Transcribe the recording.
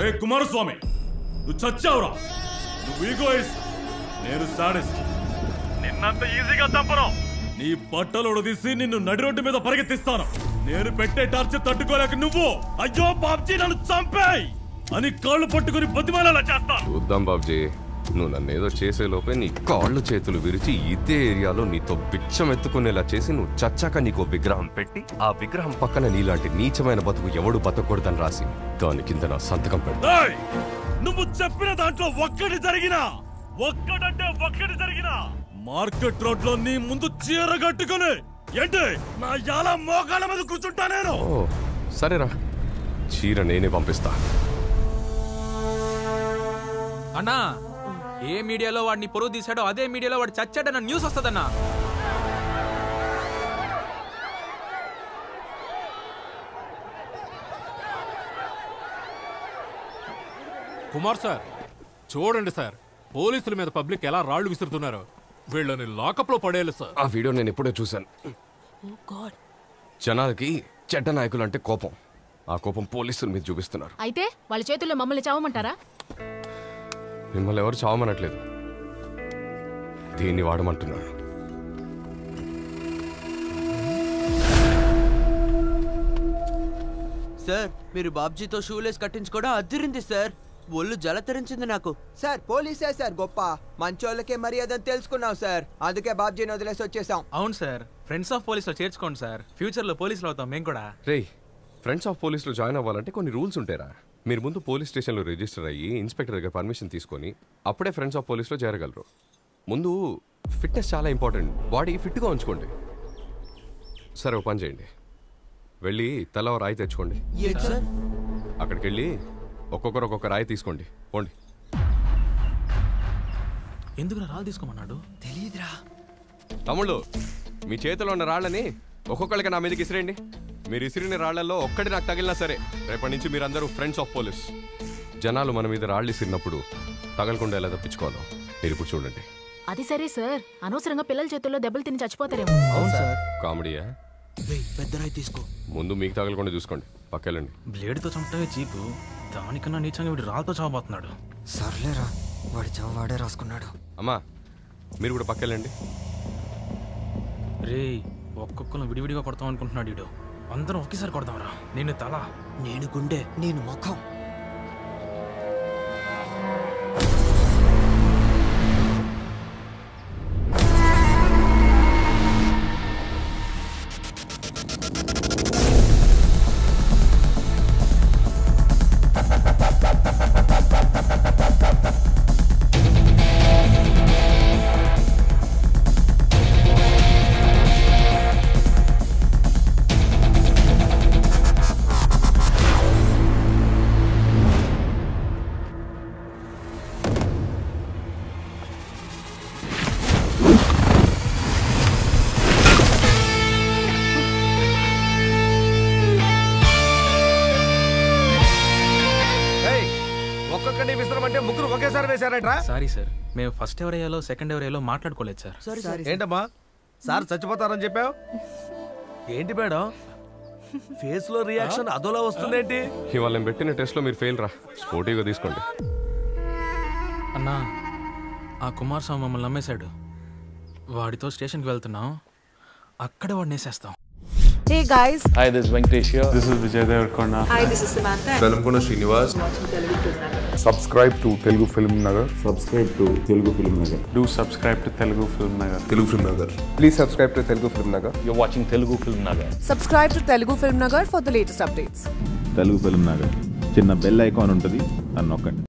కుమారస్వామి, నువ్వు చచ్చావురా. నువ్వు ఈగోయిస్ట్, నేను సాడిస్ట్. నిన్నంత ఈజీగా చంపను. నీ బట్టలు ఉడదీసి నిన్ను నడి రోడ్డు మీద పరిగెత్తిస్తాను. నేను పెట్టే టార్చర్ తట్టుకోలేక నువ్వు అయ్యో బాబ్జీ నన్ను చంపేయ్ అని కాళ్ళు పట్టుకుని బతిమాలేలా చేస్తాను. చూద్దాం బాబ్జీ, నువ్వు నన్ను ఏదో చేసే లోపే నీ కాళ్ళు చేతులు విరిచి ఇదే ఏరియాలో నీతో బిచ్చం ఎత్తుకునేలా చేసి నువ్వు చచ్చాక నీకు విగ్రహం పెట్టి ఆ విగ్రహం పక్కన నీలాంటి నీచమైన బతుకు ఎవడు బతకూడదని రాసి దాని కింద నా సంతకం పెడతా. నువ్వు చెప్పిన దాంట్లో ఒక్కటి జరిగినా మార్కెట్ రోడ్ లో నీ ముందు చీర కట్టుకుని ఏంటి నా యాల మోకాళ్ళ మీద కూర్చుంటా నేను. సరేరా, చీర నేనే పంపిస్తా. అన్నా, ఏ మీడియాలో వాడిని పొరుగు తీసాడో అదే మీడియాలో వాడు చచ్చాడన్న న్యూస్ వస్తుందన్నా. కుమార్ సార్, చూడండి సార్, పోలీసుల మీద పబ్లిక్ ఎలా రాళ్లు విసురుతున్నారు. వీళ్ళని లాకప్ లో పడేయాలి సార్. ఆ వీడియో నేను ఎప్పుడో చూశాను. జనాలకి చెడ్డ నాయకులు అంటే కోపం. ఆ కోపం పోలీసుల మీద చూపిస్తున్నారు. అయితే వాళ్ళ చేతుల్లో మమ్మల్ని చావమంటారా? మిమ్మల్ని ఎవరు చావమనట్లేదు, దీన్ని వాడమంటున్నాను. సార్, మీరు బాబ్జీతో షూలేస్ కట్టించుకోవడం అదిరింది సార్. ఒళ్ళు జలతరించింది నాకు. సార్, పోలీసే సార్ గొప్ప. మంచోళ్ళకే మర్యాదని తెలుసుకున్నాం సార్, అందుకే బాబ్జీని వదిలేసి వచ్చేసాం. అవును సార్, ఫ్రెండ్స్ ఆఫ్ పోలీస్ లో చేర్చుకోండి సార్. ఫ్యూచర్ లో పోలీసులు అవుతాం మేము కూడా. రేయ్, ఫ్రెండ్స్ ఆఫ్ పోలీసులో జాయిన్ అవ్వాలంటే కొన్ని రూల్స్ ఉంటారా. మీరు ముందు పోలీస్ స్టేషన్లో రిజిస్టర్ అయ్యి ఇన్స్పెక్టర్ దగ్గర పర్మిషన్ తీసుకొని అప్పుడే ఫ్రెండ్స్ ఆఫ్ పోలీస్లో చేరగలరు. ముందు ఫిట్నెస్ చాలా ఇంపార్టెంట్. బాడీ ఫిట్గా ఉంచుకోండి. సరే, ఓ పని చేయండి, వెళ్ళి తల రాయి తెచ్చుకోండి. అక్కడికి వెళ్ళి ఒక్కొక్కరు ఒక్కొక్క రాయి తీసుకోండి, పోండి. ఎందుకు రాళ్ళు తీసుకోమన్నాడు తెలియదురా. తమ్ముళ్ళు, మీ చేతిలో ఉన్న రాళ్ళని ఒక్కొక్కరికి నా మీదకి ఇసిరేయండి. మీరు ఇసిరిన రాళ్లలో ఒక్కటి నాకు తగిలినా సరే రేపటి నుంచి మీరందరూ ఫ్రెండ్స్ ఆఫ్ పోలీస్. జనాలు మన మీద రాళ్ళు ఇసిరినప్పుడు తగలకుండా ఎలా తప్పించుకోవాలో మీరు ఇప్పుడు చూడండి. అది సరే సార్, అనవసరంగా పిల్లల చేతుల్లో దెబ్బలు తిని చచ్చిపోతారేమో. అవును సార్. కామెడీయా? పెద్ద రాయి తీసుకో. ముందు మీకు తగలకుండా చూసుకోండి, పక్కెళ్ళండి. బ్లేడ్తో చంపటమే చీపు, దానికన్నా నీచంగా వీడు రాళ్ళతో చావబోతున్నాడు. సర్లేరా, వాడి చావు వాడే రాసుకున్నాడు. అమ్మా, మీరు కూడా పక్కెళ్ళండి. రే, ఒక్కొక్కరు విడివిడిగా కొడతాం అనుకుంటున్నాడు వీడు. అందరం ఒకేసారి కొడదాంరా. నేను తల, నేను గుండె, నేను ముఖం. ముగ్గురు ఒకేసారి వేశారట్రా? సారీ సార్, మేము ఫస్ట్ ఎవర్ అయ్యాలో సెకండ్ ఎవర్ అయ్యాలో మాట్లాడుకోలేదు సార్. ఏంటమ్మా సార్ చచ్చిపోతారని చెప్పావు? ఏంటి మేడం ఫేస్ లో రియాక్షన్ అదోలా వస్తుందేంటి? ఇవాళ నేను పెట్టిన టెస్ట్ లో మీరు ఫెయిల్ రా, స్పోర్టివ్గా తీసుకోండి. అన్నా, ఆ కుమారస్వామి మమ్మల్ని నమ్మేశాడు. వాడితో స్టేషన్కి వెళ్తున్నాం, అక్కడే వాడిని వేసేస్తాం. Hey guys. Hi, this is Venkatesh here. This is Vijay Devarkonda. Hi, this is Samantha. Velamkonda Srinivas. Subscribe to Telugu Film Nagar. Subscribe to Telugu Film Nagar. Do subscribe to Telugu Film Nagar. Telugu Film Nagar. Please subscribe to Telugu Film Nagar. You're watching Telugu Film Nagar. Subscribe to Telugu Film Nagar for the latest updates. Telugu Film Nagar. చిన్న bell icon ఉంటుంది, అన్నొక్కండి.